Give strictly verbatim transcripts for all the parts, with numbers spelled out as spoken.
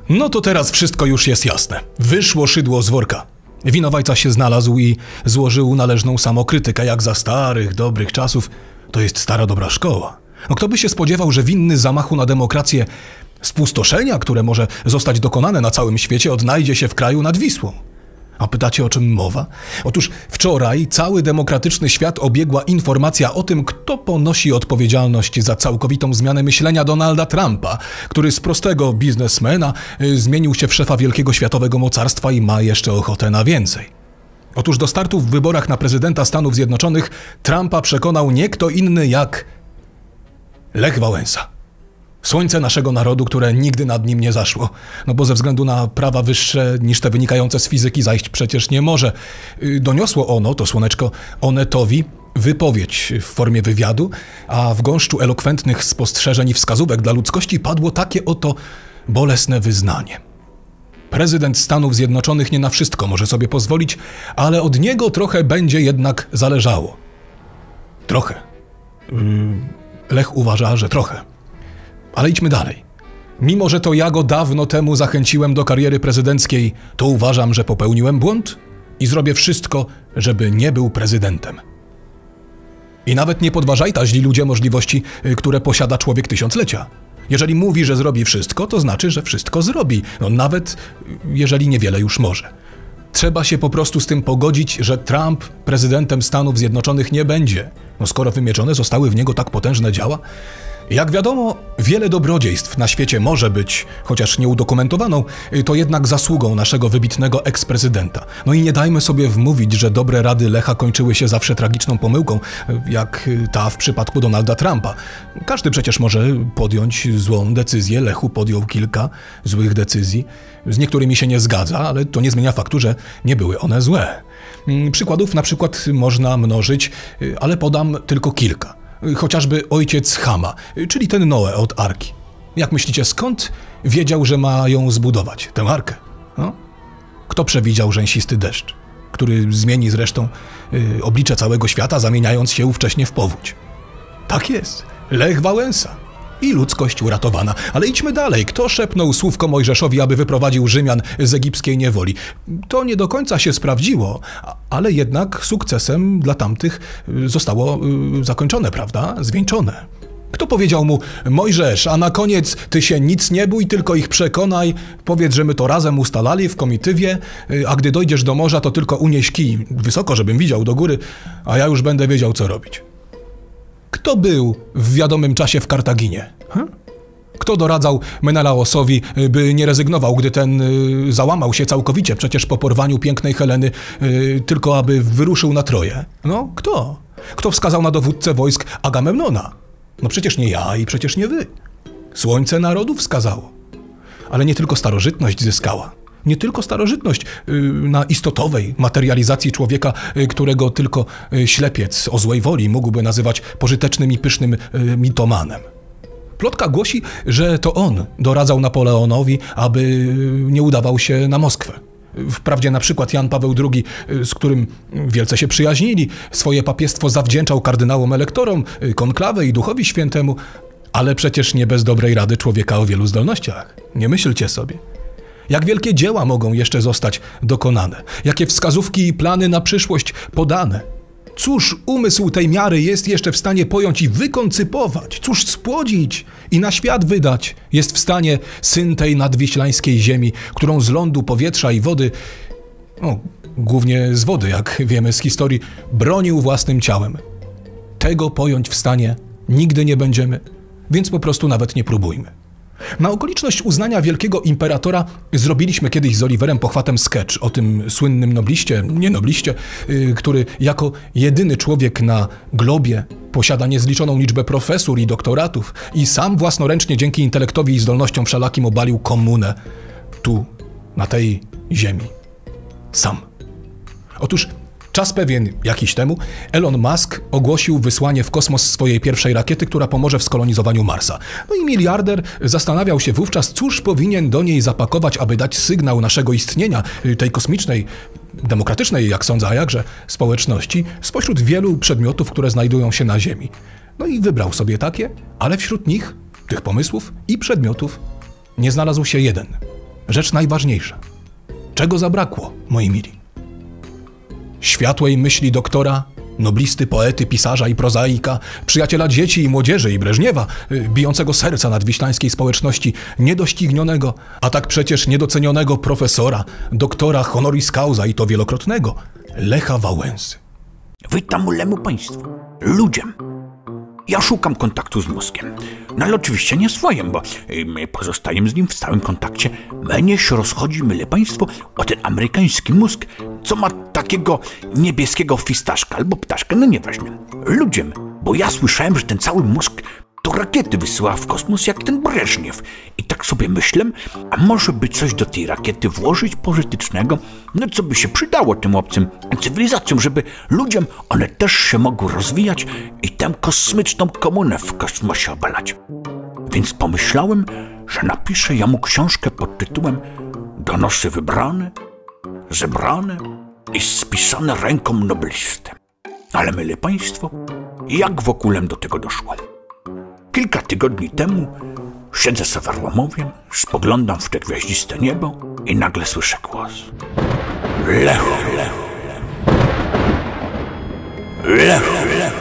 No to teraz wszystko już jest jasne. Wyszło szydło z worka. Winowajca się znalazł i złożył należną samokrytykę, jak za starych, dobrych czasów. To jest stara, dobra szkoła. No kto by się spodziewał, że winny zamachu na demokrację spustoszenia, które może zostać dokonane na całym świecie, odnajdzie się w kraju nad Wisłą? A pytacie, o czym mowa? Otóż wczoraj cały demokratyczny świat obiegła informacja o tym, kto ponosi odpowiedzialność za całkowitą zmianę myślenia Donalda Trumpa, który z prostego biznesmena y, zmienił się w szefa wielkiego światowego mocarstwa i ma jeszcze ochotę na więcej. Otóż do startu w wyborach na prezydenta Stanów Zjednoczonych Trumpa przekonał nie kto inny jak Lech Wałęsa. Słońce naszego narodu, które nigdy nad nim nie zaszło. No bo ze względu na prawa wyższe niż te wynikające z fizyki zajść przecież nie może. Doniosło ono, to słoneczko, Onetowi wypowiedź w formie wywiadu, a w gąszczu elokwentnych spostrzeżeń i wskazówek dla ludzkości padło takie oto bolesne wyznanie. Prezydent Stanów Zjednoczonych nie na wszystko może sobie pozwolić, ale od niego trochę będzie jednak zależało. Trochę. Lech uważa, że trochę. Ale idźmy dalej. Mimo że to ja go dawno temu zachęciłem do kariery prezydenckiej, to uważam, że popełniłem błąd i zrobię wszystko, żeby nie był prezydentem. I nawet nie podważajta źli ludzie możliwości, które posiada człowiek tysiąclecia. Jeżeli mówi, że zrobi wszystko, to znaczy, że wszystko zrobi. No nawet jeżeli niewiele już może. Trzeba się po prostu z tym pogodzić, że Trump prezydentem Stanów Zjednoczonych nie będzie. No skoro wymierzone zostały w niego tak potężne działa. Jak wiadomo, wiele dobrodziejstw na świecie może być, chociaż nieudokumentowaną, to jednak zasługą naszego wybitnego eksprezydenta. No i nie dajmy sobie wmówić, że dobre rady Lecha kończyły się zawsze tragiczną pomyłką, jak ta w przypadku Donalda Trumpa. Każdy przecież może podjąć złą decyzję, Lechu podjął kilka złych decyzji. Z niektórymi się nie zgadza, ale to nie zmienia faktu, że nie były one złe. Przykładów na przykład można mnożyć, ale podam tylko kilka. Chociażby ojciec Chama, czyli ten Noe od Arki. Jak myślicie, skąd wiedział, że ma ją zbudować, tę Arkę? No? Kto przewidział rzęsisty deszcz, który zmieni zresztą y, oblicze całego świata, zamieniając się ówcześnie w powódź? Tak jest, Lech Wałęsa. I ludzkość uratowana. Ale idźmy dalej. Kto szepnął słówko Mojżeszowi, aby wyprowadził Rzymian z egipskiej niewoli? To nie do końca się sprawdziło, ale jednak sukcesem dla tamtych zostało zakończone, prawda? Zwieńczone. Kto powiedział mu: Mojżesz, a na koniec ty się nic nie bój, tylko ich przekonaj, powiedz, że my to razem ustalali w komitywie, a gdy dojdziesz do morza, to tylko unieś kij wysoko, żebym widział do góry, a ja już będę wiedział, co robić. Kto był w wiadomym czasie w Kartaginie? Hm? Kto doradzał Menelaosowi, by nie rezygnował, gdy ten y, załamał się całkowicie, przecież po porwaniu pięknej Heleny, y, tylko aby wyruszył na Troję? No, kto? Kto wskazał na dowódcę wojsk Agamemnona? No przecież nie ja i przecież nie wy. Słońce narodu wskazało. Ale nie tylko starożytność zyskała. Nie tylko starożytność y, na istotowej materializacji człowieka, y, którego tylko y, ślepiec o złej woli mógłby nazywać pożytecznym i pysznym y, mitomanem. Plotka głosi, że to on doradzał Napoleonowi, aby y, nie udawał się na Moskwę. Wprawdzie na przykład Jan Paweł drugi, y, z którym wielce się przyjaźnili, swoje papiestwo zawdzięczał kardynałom elektorom, y, konklawę i Duchowi Świętemu, ale przecież nie bez dobrej rady człowieka o wielu zdolnościach. Nie myślcie sobie. Jak wielkie dzieła mogą jeszcze zostać dokonane? Jakie wskazówki i plany na przyszłość podane? Cóż umysł tej miary jest jeszcze w stanie pojąć i wykoncypować? Cóż spłodzić i na świat wydać jest w stanie syn tej nadwiślańskiej ziemi, którą z lądu, powietrza i wody, no, głównie z wody, jak wiemy z historii, bronił własnym ciałem? Tego pojąć w stanie nigdy nie będziemy, więc po prostu nawet nie próbujmy. Na okoliczność uznania wielkiego imperatora zrobiliśmy kiedyś z Oliverem Pochwatem sketch o tym słynnym nobliście, nie nobliście, yy, który jako jedyny człowiek na globie posiada niezliczoną liczbę profesur i doktoratów i sam własnoręcznie dzięki intelektowi i zdolnościom wszelakim obalił komunę tu, na tej ziemi. Sam. Otóż czas pewien jakiś temu Elon Musk ogłosił wysłanie w kosmos swojej pierwszej rakiety, która pomoże w skolonizowaniu Marsa. No i miliarder zastanawiał się wówczas, cóż powinien do niej zapakować, aby dać sygnał naszego istnienia, tej kosmicznej, demokratycznej, jak sądzę, a jakże, społeczności, spośród wielu przedmiotów, które znajdują się na Ziemi. No i wybrał sobie takie, ale wśród nich, tych pomysłów i przedmiotów, nie znalazł się jeden. rzecz najważniejsza. Czego zabrakło, moi mili? Światłej myśli doktora, noblisty, poety, pisarza i prozaika, przyjaciela dzieci i młodzieży i Breżniewa, bijącego serca nadwiślańskiej społeczności, niedoścignionego, a tak przecież niedocenionego profesora, doktora honoris causa i to wielokrotnego, Lecha Wałęsy. Witam ulemu państwu, ludziom. Ja szukam kontaktu z mózgiem. No ale oczywiście nie swoim, bo my pozostajemy z nim w stałym kontakcie. Mnie się rozchodzi, myle państwo, o ten amerykański mózg, co ma takiego niebieskiego fistaszka albo ptaszka, no nieważne. Ludziom, bo ja słyszałem, że ten cały mózg to rakiety wysyła w kosmos jak ten Breżniew. I tak sobie myślę, a może by coś do tej rakiety włożyć pożytecznego, no co by się przydało tym obcym cywilizacjom, żeby ludziom one też się mogły rozwijać i tę kosmiczną komunę w kosmosie obalać. Więc pomyślałem, że napiszę ja mu książkę pod tytułem Donosy wybrane, zebrane i spisane ręką noblisty. Ale myle państwo, jak w ogóle do tego doszło? Kilka tygodni temu siedzę sobie w Arłamowie, spoglądam w te gwiaździste niebo i nagle słyszę głos. Lechu, Lechu, Lechu, Lechu.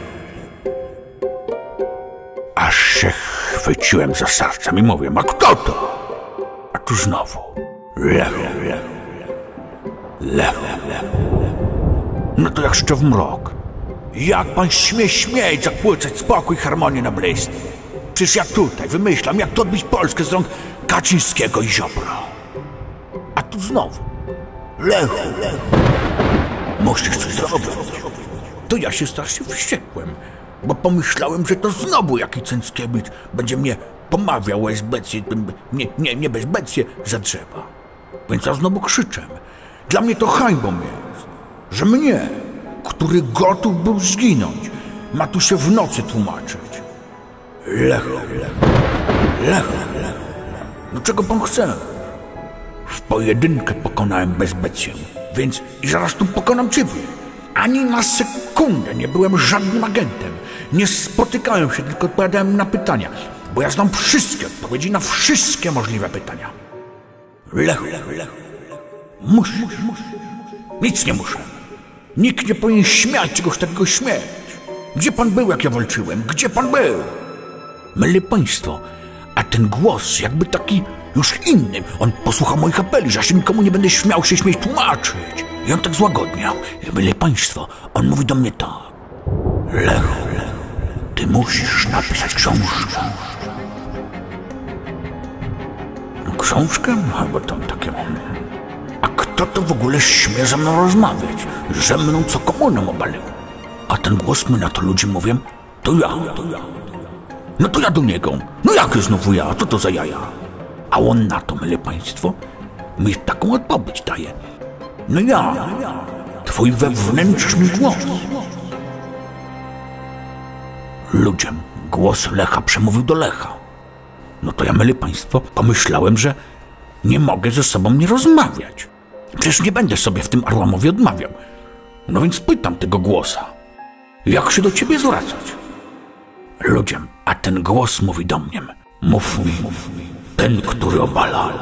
Aż się chwyciłem za sercem i mówię, a kto to? A tu znowu. Lechu, Lechu, Lechu, Lechu. No to jak jeszcze w mrok. Jak pan śmie śmieć zakłócać spokój i harmonię na Blisty? Przecież ja tutaj wymyślam, jak to odbić Polskę z rąk Kaczyńskiego i Ziobro. A tu znowu. Lechu, Lechu. Musisz coś zrobić. To ja się strasznie wściekłem, bo pomyślałem, że to znowu jakiś Cęckiewicz będzie mnie pomawiał o esbecję, nie, nie, nie bezbecję za drzewa. Więc ja znowu krzyczę. Dla mnie to hańbą jest, że mnie, który gotów był zginąć, ma tu się w nocy tłumaczyć. Lechu, Lechu, Lechu, Lechu. No czego pan chce? W pojedynkę pokonałem bezbecję, więc i zaraz tu pokonam ciebie. Ani na sekundę nie byłem żadnym agentem. Nie spotykałem się, tylko odpowiadałem na pytania, bo ja znam wszystkie odpowiedzi na wszystkie możliwe pytania. Lechu, Lechu, Lechu. Musisz, musisz. Nic nie muszę. Nikt nie powinien śmiać czegoś takiego śmieć. Gdzie pan był, jak ja walczyłem? Gdzie pan był? Myli państwo, a ten głos jakby taki już inny. On posłucha moich apeli, że ja się nikomu nie będę śmiał się śmieć tłumaczyć. I on tak złagodniał. Myli państwo, on mówi do mnie tak. Lechu, ty musisz napisać książkę. Książkę? Albo tam takie... A kto to w ogóle śmie ze mną rozmawiać? Ze mną co komunę obalił? A ten głos mi na to ludzie mówią, to ja, to ja. No to ja do niego. No jak znowu ja? Co to za jaja? A on na to, myli państwo, mi taką odpowiedź daje. No ja, twój wewnętrzny głos. Ludziom głos Lecha przemówił do Lecha. No to ja, myli państwo, pomyślałem, że nie mogę ze sobą nie rozmawiać. Przecież nie będę sobie w tym Arłamowie odmawiał. No więc pytam tego głosa, jak się do ciebie zwracać? Ludziom, a ten głos mówi do mnie, mów mi, ten, który obala.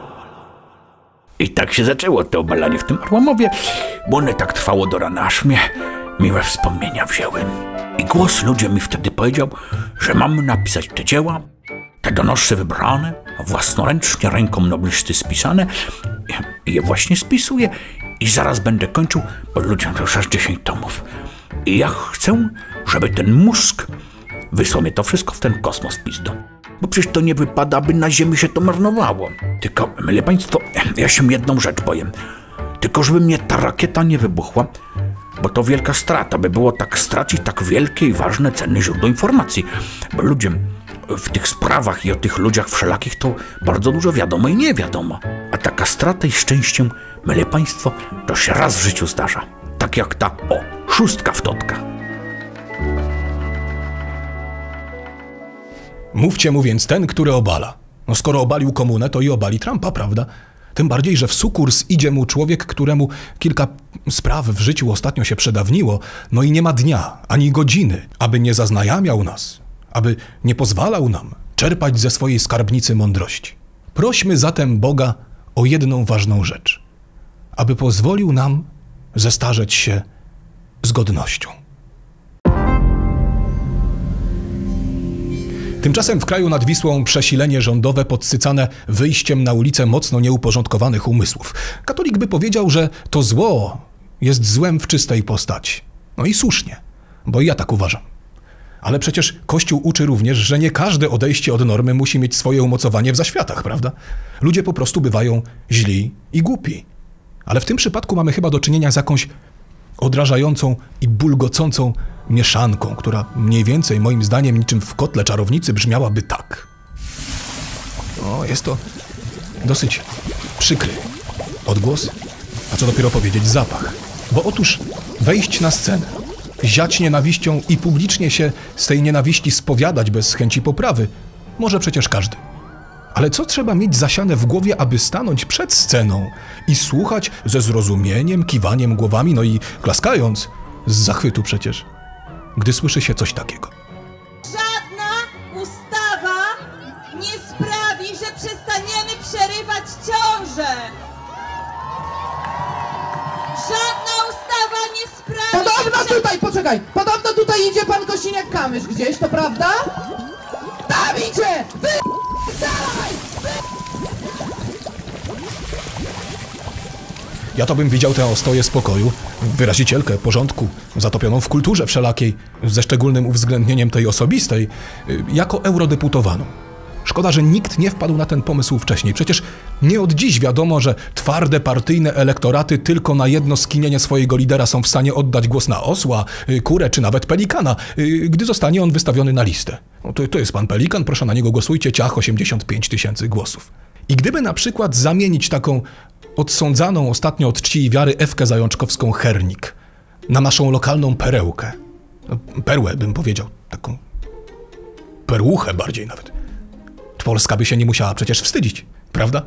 I tak się zaczęło to obalanie w tym Arłamowie, bo one tak trwało do rana, aż mnie miłe wspomnienia wzięły. I głos ludziom mi wtedy powiedział, że mam napisać te dzieła, te donosy wybrane, własnoręcznie ręką noblisty spisane. I je właśnie spisuję i zaraz będę kończył, bo ludziom to już aż dziesięć tomów. I ja chcę, żeby ten mózg wysłał mnie to wszystko w ten kosmos pizdo. Bo przecież to nie wypada, aby na Ziemi się to marnowało. Tylko, myli państwo, ja się jedną rzecz boję. Tylko żeby mnie ta rakieta nie wybuchła, bo to wielka strata, by było tak stracić tak wielkie i ważne, cenne źródło informacji. Bo ludziom w tych sprawach i o tych ludziach wszelakich to bardzo dużo wiadomo i nie wiadomo. A taka strata i szczęściem, myli państwo, to się raz w życiu zdarza. Tak jak ta, o, szóstka w totka. Mówcie mu więc ten, który obala. No skoro obalił komunę, to i obali Trumpa, prawda? Tym bardziej, że w sukurs idzie mu człowiek, któremu kilka spraw w życiu ostatnio się przedawniło, no i nie ma dnia, ani godziny, aby nie zaznajamiał nas, aby nie pozwalał nam czerpać ze swojej skarbnicy mądrości. Prośmy zatem Boga o jedną ważną rzecz, aby pozwolił nam zestarzeć się z godnością. Tymczasem w kraju nad Wisłą przesilenie rządowe podsycane wyjściem na ulicę mocno nieuporządkowanych umysłów. Katolik by powiedział, że to zło jest złem w czystej postaci. No i słusznie, bo i ja tak uważam. Ale przecież Kościół uczy również, że nie każde odejście od normy musi mieć swoje umocowanie w zaświatach, prawda? Ludzie po prostu bywają źli i głupi. Ale w tym przypadku mamy chyba do czynienia z jakąś odrażającą i bulgocącą mieszanką, która mniej więcej, moim zdaniem, niczym w kotle czarownicy brzmiałaby tak. O, jest to dosyć przykry odgłos, a co dopiero powiedzieć zapach. Bo otóż wejść na scenę, ziać nienawiścią i publicznie się z tej nienawiści spowiadać bez chęci poprawy może przecież każdy. Ale co trzeba mieć zasiane w głowie, aby stanąć przed sceną i słuchać ze zrozumieniem, kiwaniem głowami, no i klaskając, z zachwytu przecież, gdy słyszy się coś takiego. Żadna ustawa nie sprawi, że przestaniemy przerywać ciążę. Żadna ustawa nie sprawi... Podobno że... tutaj, poczekaj, podobno tutaj idzie pan Kosiniak-Kamysz gdzieś, to prawda? Tam idzie! Wy... Dawaj! Ja to bym widział tę ostoję spokoju, wyrazicielkę porządku, zatopioną w kulturze wszelakiej, ze szczególnym uwzględnieniem tej osobistej, jako eurodeputowaną. Szkoda, że nikt nie wpadł na ten pomysł wcześniej. Przecież nie od dziś wiadomo, że twarde partyjne elektoraty tylko na jedno skinienie swojego lidera są w stanie oddać głos na osła, kurę czy nawet pelikana, gdy zostanie on wystawiony na listę. No to, to jest pan pelikan, proszę na niego głosujcie, ciach, osiemdziesiąt pięć tysięcy głosów. I gdyby na przykład zamienić taką odsądzaną ostatnio od czci i wiary Ewkę Zajączkowską Hernik na naszą lokalną perełkę, no, perłę bym powiedział, taką perłuchę bardziej nawet, Polska by się nie musiała przecież wstydzić, prawda?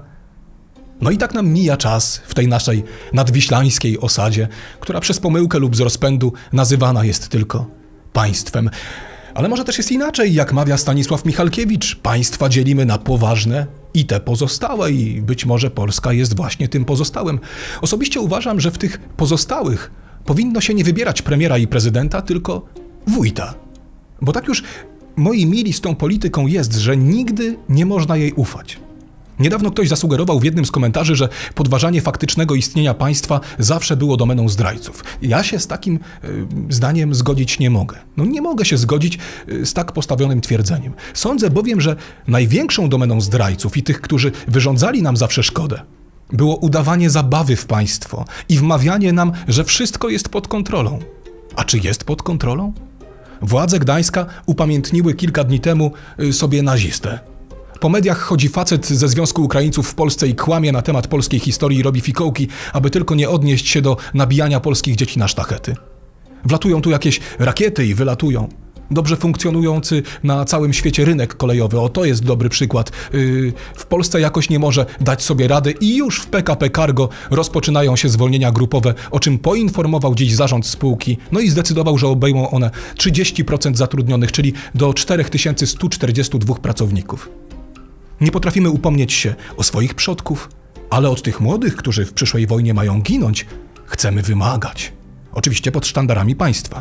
No i tak nam mija czas w tej naszej nadwiślańskiej osadzie, która przez pomyłkę lub z rozpędu nazywana jest tylko państwem. Ale może też jest inaczej, jak mawia Stanisław Michalkiewicz. Państwa dzielimy na poważne i te pozostałe i być może Polska jest właśnie tym pozostałym. Osobiście uważam, że w tych pozostałych powinno się nie wybierać premiera i prezydenta, tylko wójta. Bo tak już, moi mili, z tą polityką jest, że nigdy nie można jej ufać. Niedawno ktoś zasugerował w jednym z komentarzy, że podważanie faktycznego istnienia państwa zawsze było domeną zdrajców. Ja się z takim y, zdaniem zgodzić nie mogę. No nie mogę się zgodzić y, z tak postawionym twierdzeniem. Sądzę bowiem, że największą domeną zdrajców i tych, którzy wyrządzali nam zawsze szkodę, było udawanie zabawy w państwo i wmawianie nam, że wszystko jest pod kontrolą. A czy jest pod kontrolą? Władze Gdańska upamiętniły kilka dni temu y, sobie nazistę. Po mediach chodzi facet ze Związku Ukraińców w Polsce i kłamie na temat polskiej historii i robi fikołki, aby tylko nie odnieść się do nabijania polskich dzieci na sztachety. Wlatują tu jakieś rakiety i wylatują. Dobrze funkcjonujący na całym świecie rynek kolejowy, o to jest dobry przykład. Yy, w Polsce jakoś nie może dać sobie rady i już w P K P Cargo rozpoczynają się zwolnienia grupowe, o czym poinformował dziś zarząd spółki, no i zdecydował, że obejmą one trzydzieści procent zatrudnionych, czyli do cztery tysiące sto czterdzieści dwa pracowników. Nie potrafimy upomnieć się o swoich przodków, ale od tych młodych, którzy w przyszłej wojnie mają ginąć, chcemy wymagać. Oczywiście pod sztandarami państwa.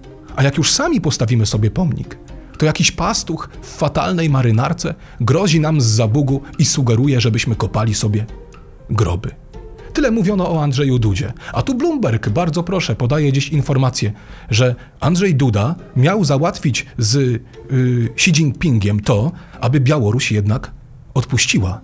A jak już sami postawimy sobie pomnik, to jakiś pastuch w fatalnej marynarce grozi nam zza Bugu i sugeruje, żebyśmy kopali sobie groby. Tyle mówiono o Andrzeju Dudzie. A tu Bloomberg, bardzo proszę, podaje dziś informację, że Andrzej Duda miał załatwić z yy, Xi Jinpingiem to, aby Białoruś jednak odpuściła.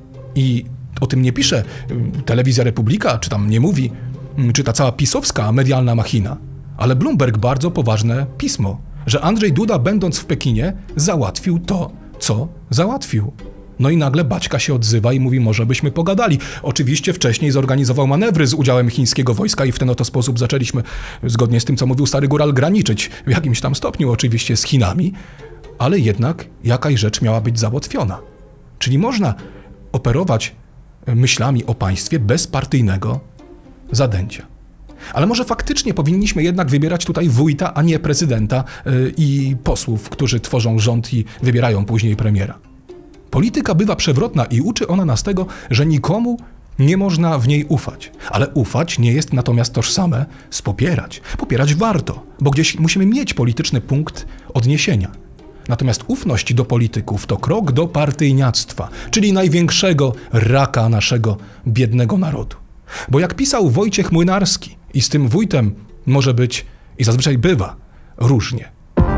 I o tym nie pisze yy, Telewizja Republika, czy tam nie mówi, yy, czy ta cała pisowska medialna machina. Ale Bloomberg bardzo poważne pismo, że Andrzej Duda, będąc w Pekinie, załatwił to, co załatwił. No i nagle Baćka się odzywa i mówi, może byśmy pogadali. Oczywiście wcześniej zorganizował manewry z udziałem chińskiego wojska i w ten oto sposób zaczęliśmy, zgodnie z tym, co mówił stary góral, graniczyć w jakimś tam stopniu oczywiście z Chinami, ale jednak jakaś rzecz miała być załatwiona. Czyli można operować myślami o państwie bez partyjnego zadęcia. Ale może faktycznie powinniśmy jednak wybierać tutaj wójta, a nie prezydenta yy, i posłów, którzy tworzą rząd i wybierają później premiera. Polityka bywa przewrotna i uczy ona nas tego, że nikomu nie można w niej ufać. Ale ufać nie jest natomiast tożsame z popierać. Popierać warto, bo gdzieś musimy mieć polityczny punkt odniesienia. Natomiast ufność do polityków to krok do partyjniactwa, czyli największego raka naszego biednego narodu. Bo jak pisał Wojciech Młynarski, i z tym wójtem może być, i zazwyczaj bywa, różnie.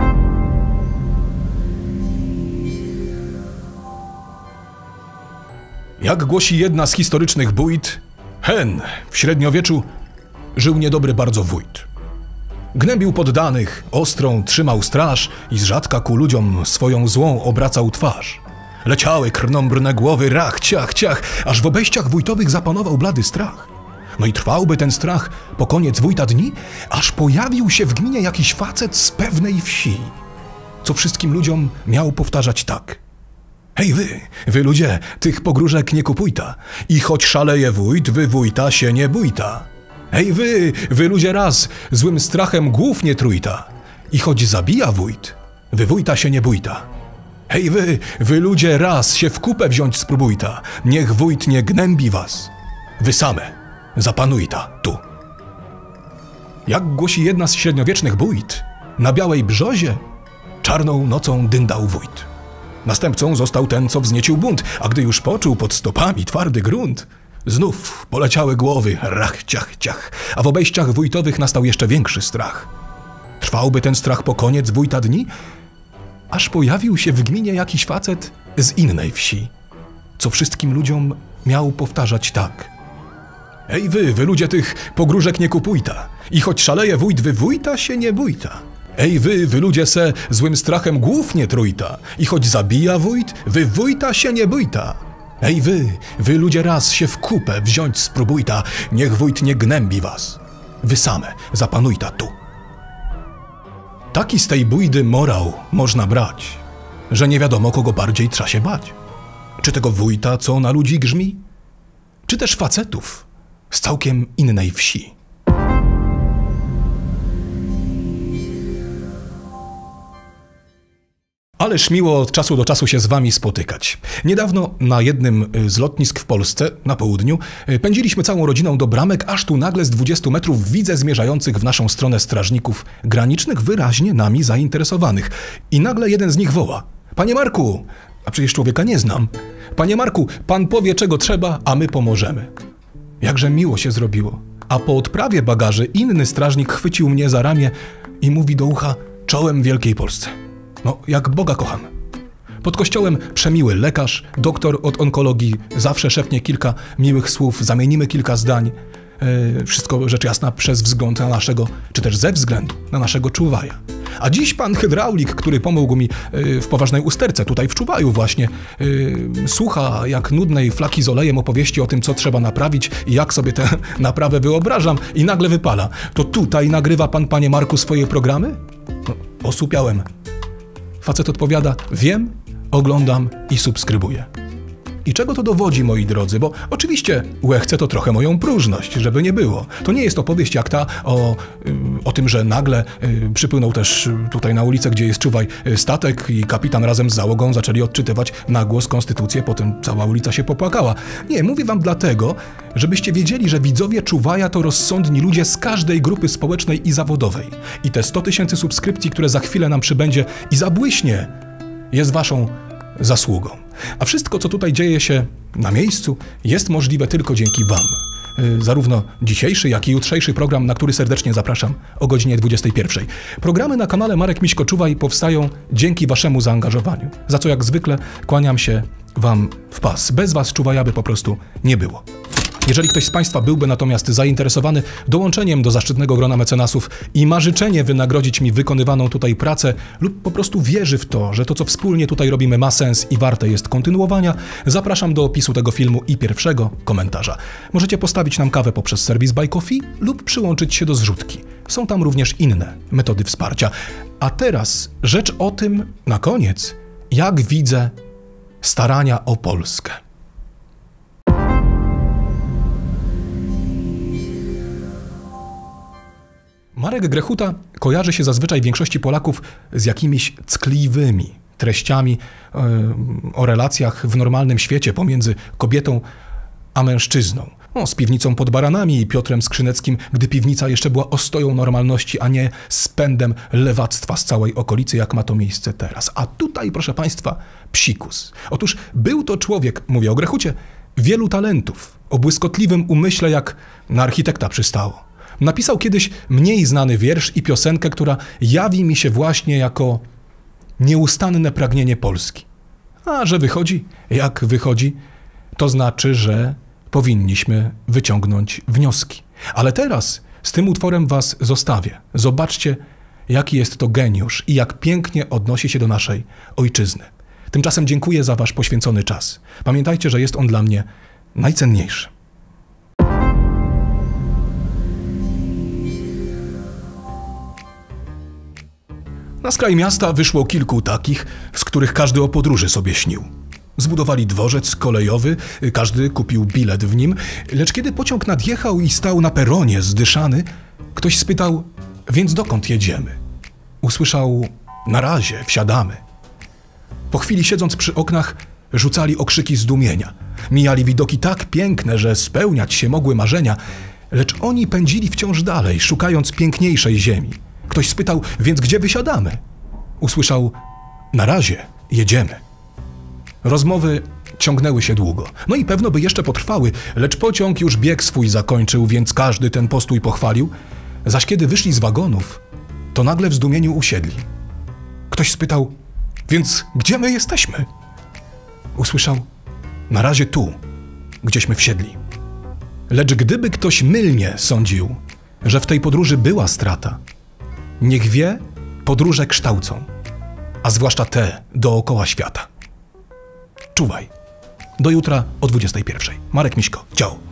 Jak głosi jedna z historycznych bójt, hen w średniowieczu żył niedobry bardzo wójt. Gnębił poddanych, ostrą trzymał straż i z rzadka ku ludziom swoją złą obracał twarz. Leciały krnąbrne głowy, rach, ciach, ciach, aż w obejściach wójtowych zapanował blady strach. No i trwałby ten strach po koniec wójta dni, aż pojawił się w gminie jakiś facet z pewnej wsi, co wszystkim ludziom miał powtarzać tak. Hej wy, wy ludzie, tych pogróżek nie kupujta i choć szaleje wójt, wy wójta się nie bójta. Hej wy, wy ludzie raz, złym strachem głów nie trójta i choć zabija wójt, wy wójta się nie bójta. Hej wy, wy ludzie raz się w kupę wziąć spróbujta, niech wójt nie gnębi was. Wy same, zapanujta tu. Jak głosi jedna z średniowiecznych bójt, na białej brzozie czarną nocą dyndał wójt. Następcą został ten, co wzniecił bunt, a gdy już poczuł pod stopami twardy grunt, znów poleciały głowy, rach, ciach, ciach, a w obejściach wójtowych nastał jeszcze większy strach. Trwałby ten strach po koniec wójta dni, aż pojawił się w gminie jakiś facet z innej wsi, co wszystkim ludziom miał powtarzać tak. Ej wy, wy ludzie tych pogróżek nie kupujta i choć szaleje wójt, wy wójta się nie bójta. Ej wy, wy ludzie se złym strachem głów nie trójta i choć zabija wójt, wy wójta się nie bójta. Ej wy, wy ludzie raz się w kupę wziąć spróbujta, niech wójt nie gnębi was. Wy same zapanujta tu. Taki z tej bójdy morał można brać, że nie wiadomo kogo bardziej trza się bać. Czy tego wójta, co na ludzi grzmi? Czy też facetów z całkiem innej wsi? Ależ miło od czasu do czasu się z wami spotykać. Niedawno na jednym z lotnisk w Polsce, na południu, pędziliśmy całą rodziną do bramek, aż tu nagle z dwudziestu metrów widzę zmierzających w naszą stronę strażników granicznych, wyraźnie nami zainteresowanych. I nagle jeden z nich woła: Panie Marku, a przecież człowieka nie znam. Panie Marku, pan powie czego trzeba, a my pomożemy. Jakże miło się zrobiło. A po odprawie bagaży inny strażnik chwycił mnie za ramię i mówi do ucha: czołem Wielkiej Polsce. No, jak Boga kocham. Pod kościołem przemiły lekarz, doktor od onkologii zawsze szepnie kilka miłych słów, zamienimy kilka zdań. E, wszystko rzecz jasna przez wzgląd na naszego, czy też ze względu na naszego czuwaja. A dziś pan hydraulik, który pomógł mi e, w poważnej usterce, tutaj w Czuwaju właśnie, e, słucha jak nudnej flaki z olejem opowieści o tym, co trzeba naprawić i jak sobie tę naprawę wyobrażam i nagle wypala. To tutaj nagrywa pan, panie Marku, swoje programy? No, osłupiałem. Facet odpowiada: wiem, oglądam i subskrybuję. I czego to dowodzi, moi drodzy? Bo oczywiście łechce to trochę moją próżność, żeby nie było. To nie jest opowieść jak ta o, o tym, że nagle przypłynął też tutaj na ulicę, gdzie jest Czuwaj, statek i kapitan razem z załogą zaczęli odczytywać na głos konstytucję, potem cała ulica się popłakała. Nie, mówię wam dlatego, żebyście wiedzieli, że widzowie Czuwaja to rozsądni ludzie z każdej grupy społecznej i zawodowej. I te sto tysięcy subskrypcji, które za chwilę nam przybędzie i zabłyśnie, jest waszą zasługą. A wszystko, co tutaj dzieje się na miejscu, jest możliwe tylko dzięki wam. Yy, zarówno dzisiejszy, jak i jutrzejszy program, na który serdecznie zapraszam o godzinie dwudziestej pierwszej. Programy na kanale Marek Miśko Czuwaj powstają dzięki waszemu zaangażowaniu, za co jak zwykle kłaniam się wam w pas. Bez was Czuwaja by po prostu nie było. Jeżeli ktoś z państwa byłby natomiast zainteresowany dołączeniem do zaszczytnego grona mecenasów i ma życzenie wynagrodzić mi wykonywaną tutaj pracę lub po prostu wierzy w to, że to, co wspólnie tutaj robimy, ma sens i warte jest kontynuowania, zapraszam do opisu tego filmu i pierwszego komentarza. Możecie postawić nam kawę poprzez serwis Buy Coffee lub przyłączyć się do zrzutki. Są tam również inne metody wsparcia. A teraz rzecz o tym na koniec, jak widzę starania o Polskę. Marek Grechuta kojarzy się zazwyczaj większości Polaków z jakimiś ckliwymi treściami yy, o relacjach w normalnym świecie pomiędzy kobietą a mężczyzną. O, z piwnicą pod Baranami i Piotrem Skrzyneckim, gdy piwnica jeszcze była ostoją normalności, a nie spędem lewactwa z całej okolicy, jak ma to miejsce teraz. A tutaj, proszę Państwa, psikus. Otóż był to człowiek, mówię o Grechucie, wielu talentów, o błyskotliwym umyśle, jak na architekta przystało. Napisał kiedyś mniej znany wiersz i piosenkę, która jawi mi się właśnie jako nieustanne pragnienie Polski. A że wychodzi, jak wychodzi, to znaczy, że powinniśmy wyciągnąć wnioski. Ale teraz z tym utworem was zostawię. Zobaczcie, jaki jest to geniusz i jak pięknie odnosi się do naszej ojczyzny. Tymczasem dziękuję za wasz poświęcony czas. Pamiętajcie, że jest on dla mnie najcenniejszy. Na skraj miasta wyszło kilku takich, z których każdy o podróży sobie śnił. Zbudowali dworzec kolejowy, każdy kupił bilet w nim, lecz kiedy pociąg nadjechał i stał na peronie zdyszany, ktoś spytał, więc dokąd jedziemy? Usłyszał, na razie, wsiadamy. Po chwili siedząc przy oknach, rzucali okrzyki zdumienia. Mijali widoki tak piękne, że spełniać się mogły marzenia, lecz oni pędzili wciąż dalej, szukając piękniejszej ziemi. Ktoś spytał, więc gdzie wysiadamy? Usłyszał, na razie, jedziemy. Rozmowy ciągnęły się długo. No i pewno by jeszcze potrwały, lecz pociąg już bieg swój zakończył, więc każdy ten postój pochwalił. Zaś kiedy wyszli z wagonów, to nagle w zdumieniu usiedli. Ktoś spytał, więc gdzie my jesteśmy? Usłyszał, na razie tu, gdzieśmy wsiedli. Lecz gdyby ktoś mylnie sądził, że w tej podróży była strata, niech wie, podróże kształcą, a zwłaszcza te dookoła świata. Czuwaj. Do jutra o dwudziestej pierwszej. Marek Miśko. Ciao.